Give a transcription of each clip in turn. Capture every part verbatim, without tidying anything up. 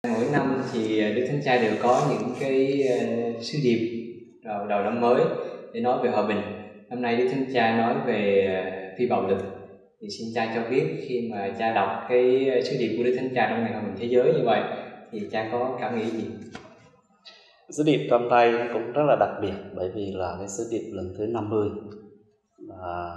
Mỗi năm thì Đức Thánh Cha đều có những cái uh, sứ điệp đầu, đầu năm mới để nói về hòa bình. Năm nay Đức Thánh Cha nói về uh, phi bạo lực. Thì xin cha cho biết khi mà cha đọc cái sứ điệp của Đức Thánh Cha trong ngày hòa bình thế giới như vậy thì cha có cảm nghĩ gì? Sứ điệp năm nay cũng rất là đặc biệt, bởi vì là cái sứ điệp lần thứ năm mươi, à,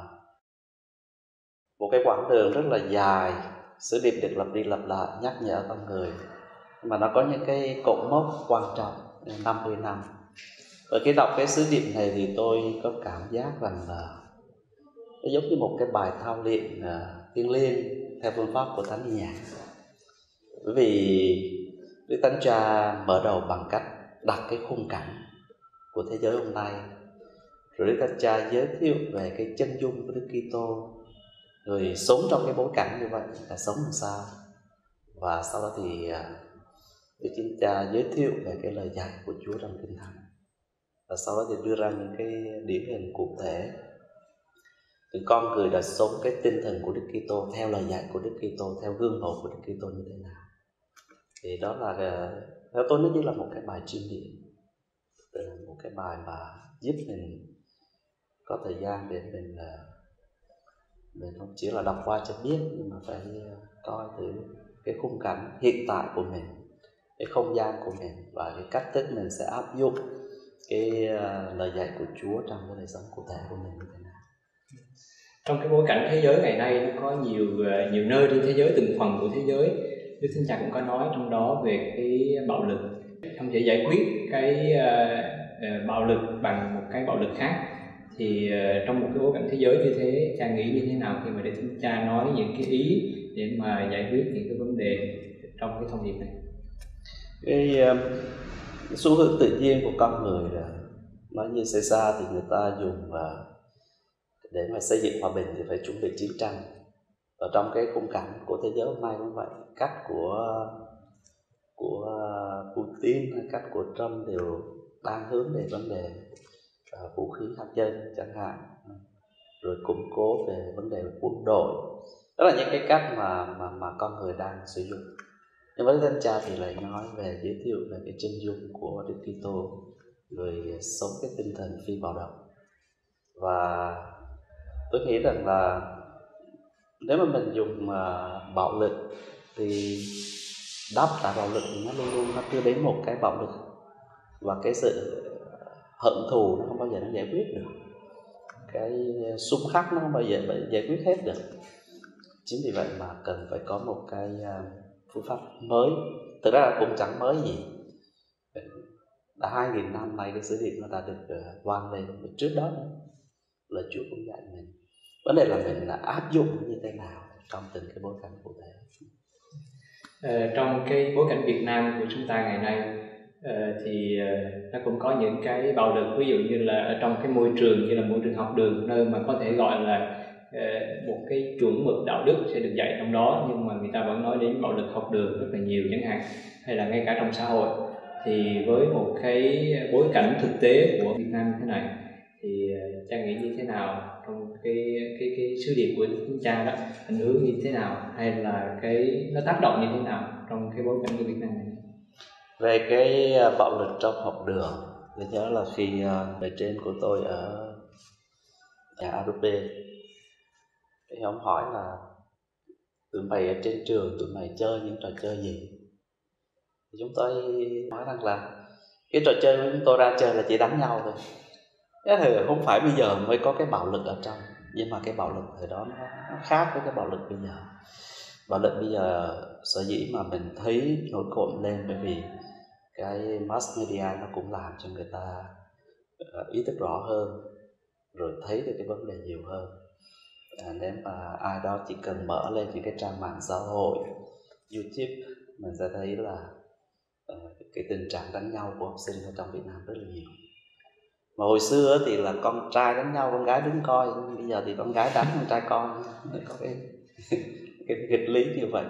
một cái quãng đường rất là dài. Sứ điệp được lặp đi lặp lại nhắc nhở con người, mà nó có những cái cột mốc quan trọng năm mươi năm. Và khi đọc cái sứ điệp này thì tôi có cảm giác rằng là nó giống như một cái bài thao luyện uh, thiêng liêng theo phương pháp của Thánh Nhạc. Bởi vì Đức Thánh Cha mở đầu bằng cách đặt cái khung cảnh của thế giới hôm nay, rồi Đức Thánh Cha giới thiệu về cái chân dung của Đức Kitô, người sống trong cái bối cảnh như vậy là sống làm sao. Và sau đó thì Đức Thánh Cha giới thiệu về cái lời dạy của Chúa trong Kinh Thánh, và sau đó thì đưa ra những cái điển hình cụ thể những con người đã sống cái tinh thần của Đức Kitô, theo lời dạy của Đức Kitô, theo gương mẫu của Đức Kitô như thế nào. Thì đó là, theo tôi nó như là một cái bài chuyên điển, một cái bài mà giúp mình có thời gian để mình mình không chỉ là đọc qua cho biết, nhưng mà phải coi thử cái khung cảnh hiện tại của mình, cái không gian của mình, và cái cách thức mình sẽ áp dụng cái lời dạy của Chúa trong cái đời sống cụ thể của mình như thế nào. Trong cái bối cảnh thế giới ngày nay nó có nhiều nhiều nơi trên thế giới, từng phần của thế giới, Đức Thánh Cha cũng có nói trong đó về cái bạo lực, không thể giải quyết cái uh, bạo lực bằng một cái bạo lực khác. Thì uh, trong một cái bối cảnh thế giới như thế, cha nghĩ như thế nào khi mà Đức Thánh Cha nói những cái ý để mà giải quyết những cái vấn đề trong cái thông điệp này? Cái, uh, cái xu hướng tự nhiên của con người là nói như xảy ra thì người ta dùng uh, để mà xây dựng hòa bình thì phải chuẩn bị chiến tranh. Ở trong cái khung cảnh của thế giới hôm nay cũng vậy, cách của của Putin hay cách của Trump đều đang hướng về vấn đề uh, vũ khí hạt nhân chẳng hạn, rồi củng cố về vấn đề quân đội. Đó là những cái cách mà mà mà con người đang sử dụng. Nhưng với Thánh Cha thì lại nói về, giới thiệu về cái chân dung của Đức Kitô, người sống cái tinh thần phi bạo động. Và tôi nghĩ rằng là nếu mà mình dùng uh, bạo lực thì đáp trả bạo lực thì nó luôn luôn nó đưa đến một cái bạo lực, và cái sự hận thù nó không bao giờ nó giải quyết được, cái xung khắc nó không bao giờ giải quyết hết được. Chính vì vậy mà cần phải có một cái uh, phương pháp mới. Thực ra là cũng chẳng mới gì, đã hai nghìn năm nay cái sứ điệp nó đã được uh, vang lên. Trước đó nữa, lời Chúa cũng dạy mình. Vấn đề là mình là áp dụng như thế nào trong từng cái bối cảnh cụ thể. Ờ, trong cái bối cảnh Việt Nam của chúng ta ngày nay uh, thì uh, nó cũng có những cái bạo lực, ví dụ như là ở trong cái môi trường như là môi trường học đường, nơi mà có thể gọi là uh, một cái chuẩn mực đạo đức sẽ được dạy trong đó, nhưng mà người ta vẫn nói đến bạo lực học đường rất là nhiều chẳng hạn, hay là ngay cả trong xã hội. Thì với một cái bối cảnh thực tế của Việt Nam như thế này thì uh, cha nghĩ như thế nào trong cái cái cái sứ điệp của Đức Thánh Cha đó, ảnh hưởng như thế nào, hay là cái nó tác động như thế nào trong cái bối cảnh của Việt Nam này? Về cái bạo lực trong học đường, tôi nhớ là khi bề trên của tôi ở nhà a đê pê thì ông hỏi là tụi mày ở trên trường tụi mày chơi những trò chơi gì, thì chúng tôi nói rằng là cái trò chơi của chúng tôi ra chơi là chỉ đánh nhau thôi. Thế thì không phải bây giờ mới có cái bạo lực ở trong, nhưng mà cái bạo lực thời đó nó, nó khác với cái bạo lực bây giờ. Bạo lực bây giờ sở dĩ mà mình thấy nổi cộm lên, bởi vì cái mass media nó cũng làm cho người ta ý thức rõ hơn, rồi thấy được cái vấn đề nhiều hơn. À, nếu mà ai đó chỉ cần mở lên những cái trang mạng xã hội, YouTube, mình sẽ thấy là uh, cái tình trạng đánh nhau của học sinh ở trong Việt Nam rất là nhiều. Mà hồi xưa thì là con trai đánh nhau, con gái đứng coi. Bây giờ thì con gái đánh con trai con. Có cái cái nghịch lý như vậy.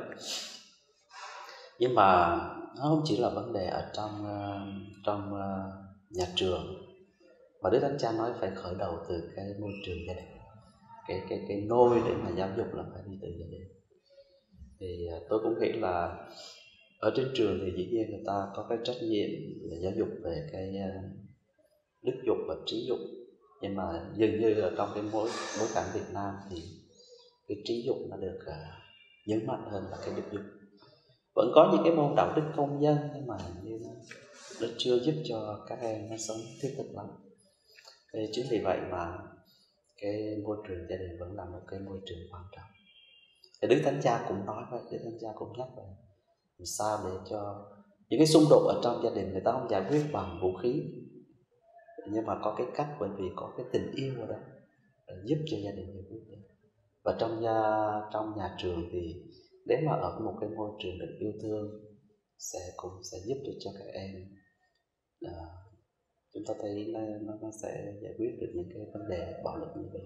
Nhưng mà nó không chỉ là vấn đề ở trong uh, trong uh, nhà trường, mà Đức Thánh Cha nói phải khởi đầu từ cái môi trường gia đình. Cái cái cái nôi để mà giáo dục là phải đi từ gia đình. Thì uh, tôi cũng nghĩ là ở trên trường thì dĩ nhiên người ta có cái trách nhiệm là giáo dục về cái đức dục và trí dục, nhưng mà dường như ở trong cái bối bối cảnh Việt Nam thì cái trí dục nó được uh, nhấn mạnh hơn là cái đức dục. Vẫn có những cái môn đạo đức công dân nhưng mà như nó, nó chưa giúp cho các em nó sống thiết thực lắm. Cái chính vì vậy mà cái môi trường gia đình vẫn là một cái môi trường quan trọng. Thì Đức Thánh Cha cũng nói vậy, Đức Thánh Cha cũng nhắc vậy, làm sao để cho những cái xung đột ở trong gia đình người ta không giải quyết bằng vũ khí, nhưng mà có cái cách, bởi vì có cái tình yêu ở đó giúp cho gia đình giải quyết được. Và trong nhà, trong nhà trường thì nếu mà ở một cái môi trường được yêu thương sẽ cũng sẽ giúp được cho các em à, chúng ta thấy nó, nó, nó sẽ giải quyết được những cái vấn đề bạo lực như vậy.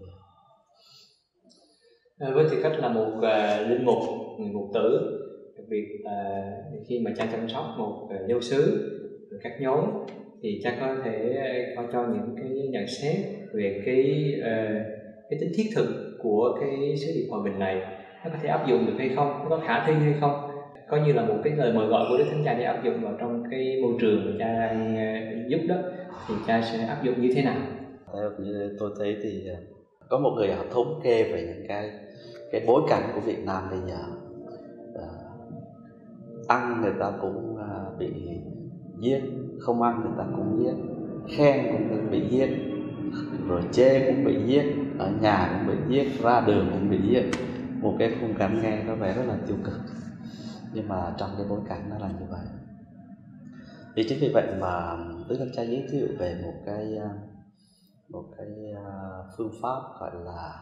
Với tư cách là một uh, linh mục, người mục tử, đặc biệt là uh, khi mà cha chăm sóc một uh, giáo xứ, các nhóm, thì cha có thể uh, có cho những cái nhận xét về cái uh, cái tính thiết thực của cái sứ điệp hòa bình này, nó có thể áp dụng được hay không, nó có khả thi hay không, coi như là một cái lời mời gọi của Đức Thánh Cha để áp dụng vào trong cái môi trường mà cha đang uh, giúp đó, thì cha sẽ áp dụng như thế nào? Theo như tôi thấy thì có một người họ thống kê về những cái cái bối cảnh của Việt Nam bây giờ. À, ăn người ta cũng à, bị giết, không ăn người ta cũng giết, khen cũng bị giết, rồi chê cũng bị giết, ở nhà cũng bị giết, ra đường cũng bị giết. Một cái khung cảnh nghe có vẻ rất là tiêu cực, nhưng mà trong cái bối cảnh nó là như vậy. Thì chính vì vậy mà Đức Thánh Cha giới thiệu về một cái một cái phương pháp gọi là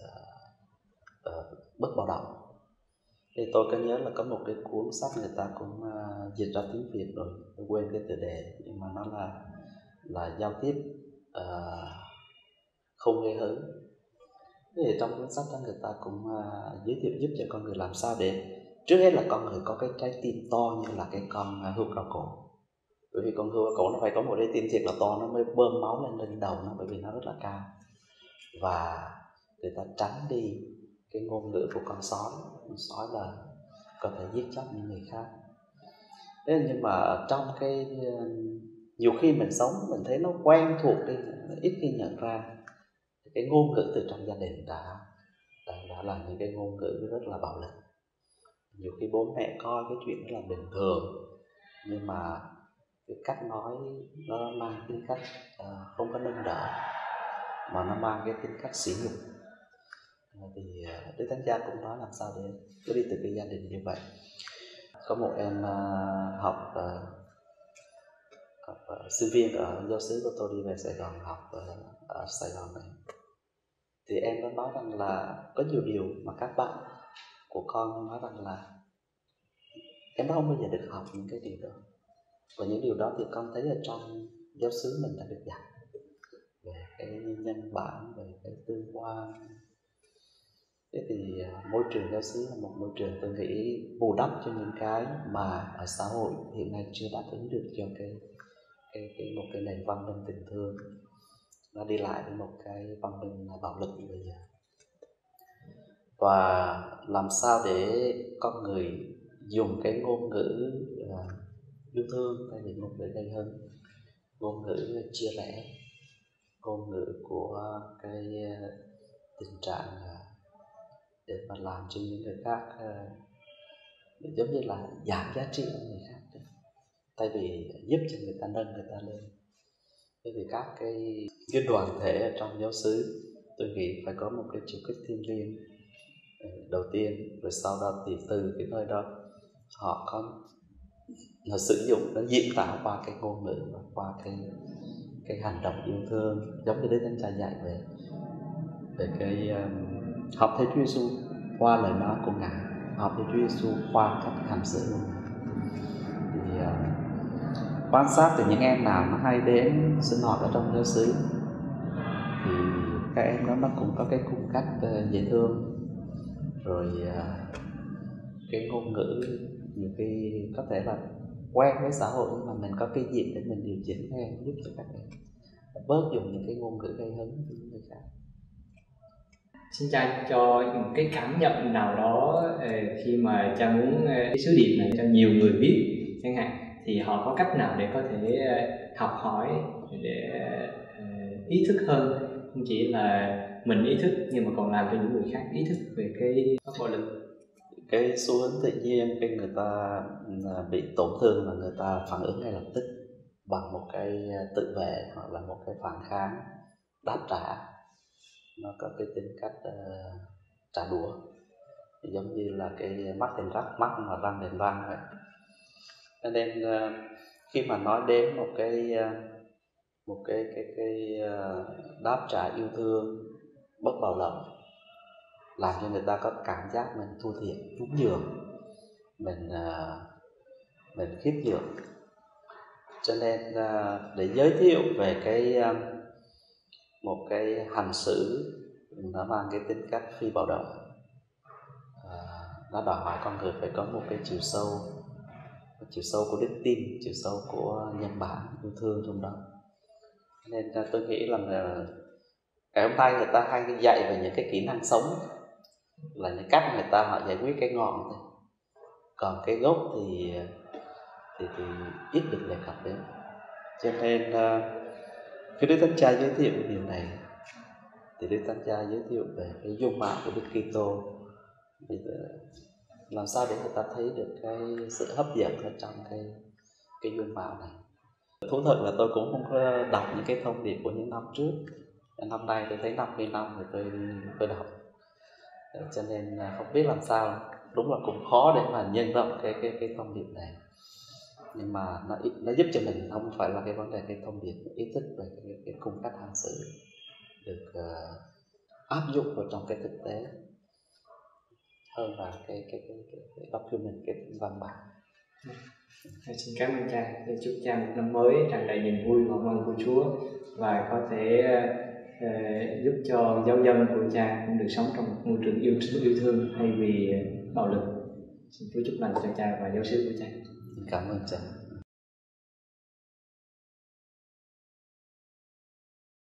uh, uh, bất bạo động. Thì tôi có nhớ là có một cái cuốn sách người ta cũng uh, dịch ra tiếng Việt rồi, tôi quên cái tựa đề, nhưng mà nó là là giao tiếp uh, không gây hấn. Thì trong cuốn sách đó người ta cũng uh, giới thiệu giúp cho con người làm sao để trước hết là con người có cái trái tim to như là cái con uh, hươu cao cổ. Bởi vì con hươu cao cổ nó phải có một trái tim thiệt là to, nó mới bơm máu lên lên đầu nó, bởi vì nó rất là cao. Và người ta tránh đi cái ngôn ngữ của con sói. Con sói là có thể giết chóc những người khác. Thế nhưng mà trong cái nhiều khi mình sống mình thấy nó quen thuộc đi, ít khi nhận ra cái ngôn ngữ từ trong gia đình đã đã, đã là những cái ngôn ngữ rất là bạo lực. Nhiều khi bố mẹ coi cái chuyện đó là bình thường, nhưng mà cái cách nói nó mang tính cách uh, không có nâng đỡ, mà nó mang cái tính cách sỉ nhục. Thì uh, Đức Thánh Cha cũng nói làm sao để cứ đi từ cái gia đình như vậy. Có một em uh, học, uh, học uh, sinh viên ở giáo xứ của tôi đi về Sài Gòn học uh, ở Sài Gòn này, thì em có nói rằng là có nhiều điều mà các bạn của con nói rằng là em đã không bao giờ được học những cái điều đó, và những điều đó thì con thấy ở trong giáo xứ mình đã được dạy về cái nhân bản, về cái tương quan. Thế thì môi trường giáo xứ là một môi trường tôi nghĩ bù đắp cho những cái mà ở xã hội hiện nay chưa đáp ứng được cho cái cái, cái một cái nền văn minh tình thương, nó đi lại với một cái văn minh bạo lực như bây giờ. Và làm sao để con người dùng cái ngôn ngữ uh, yêu thương thay vì ngôn ngữ gây hấn, ngôn ngữ chia rẽ, ngôn ngữ của cái uh, tình trạng uh, để mà làm cho những người khác uh, giống như là giảm giá trị của người khác đấy, thay vì giúp cho người ta nâng người ta lên. Thế thì các cái, cái đoàn thể ở trong giáo xứ tôi nghĩ phải có một cái chiều kích thiêng liêng đầu tiên, rồi sau đó thì từ cái nơi đó họ có họ sử dụng, nó diễn tả qua cái ngôn ngữ và qua cái cái hành động yêu thương, giống như Đức Thánh Cha dạy về về cái um, học theo Chúa Giêsu qua lời nói của Ngài, học theo Chúa Giêsu qua cách hành xử của Ngài. Thì uh, quan sát từ những em nào nó hay đến sinh hoạt ở trong giáo xứ thì các em đó nó cũng có cái cung cách uh, dễ thương, rồi uh, cái ngôn ngữ nhiều khi có thể là quen với xã hội, nhưng mà mình có cái dịp để mình điều chỉnh các em, giúp cho các em bớt dùng những cái ngôn ngữ gây hấn với những người khác. Xin cha cho một cái cảm nhận nào đó khi mà cha muốn cái sứ điệp này cho nhiều người biết chẳng hạn, thì họ có cách nào để có thể học hỏi, để ý thức hơn, không chỉ là mình ý thức nhưng mà còn làm cho những người khác ý thức về cái bạo lực. Cái xu hướng tự nhiên khi người ta bị tổn thương và người ta phản ứng ngay lập tức bằng một cái tự vệ hoặc là một cái phản kháng đáp trả, nó có cái tính cách uh, trả đũa, giống như là cái mắt đền răng, mắt mà răng đền răng vậy. Cho nên uh, khi mà nói đến một cái uh, một cái cái cái uh, đáp trả yêu thương bất bạo động, làm cho người ta có cảm giác mình thua thiệt, nhún nhường, mình uh, mình khiếp nhường. Cho nên uh, để giới thiệu về cái uh, một cái hành xử nó mang cái tính cách phi bạo động, à, nó đòi hỏi con người phải có một cái chiều sâu, một chiều sâu của đức tin, chiều sâu của nhân bản yêu thương trong đó. Nên tôi nghĩ là ngày hôm nay người ta hay dạy về những cái kỹ năng sống, là những cách người ta họ giải quyết cái ngọn thôi, còn cái gốc thì thì, thì ít được đề cập đến. Cho nên khi Đức Thánh Cha giới thiệu điều này thì Đức Thánh Cha giới thiệu về cái dung mạo của Đức Kitô, làm sao để người ta thấy được cái sự hấp dẫn ở trong cái cái dung mạo này. Thú thật là tôi cũng không có đọc những cái thông điệp của những năm trước, năm nay tôi thấy năm mươi năm rồi tôi tôi đọc, cho nên không biết làm sao, đúng là cũng khó để mà nhân rộng cái cái cái thông điệp này. Nhưng mà nó nó giúp cho mình không phải là cái vấn đề cái thông điệp, ý thức về cái, cái cung cách hành xử được uh, áp dụng vào trong cái thực tế hơn là cái cái cái cái, cái document, cái văn bản. Xin cảm ơn cha, chúc cha một năm mới tràn đầy niềm vui và ơn của Chúa, và có thể uh, giúp cho giáo dân của cha cũng được sống trong một môi trường yêu yêu thương thay vì bạo lực. Xin Chúa chúc lành cho cha và giáo xứ của cha. Cảm ơn cha.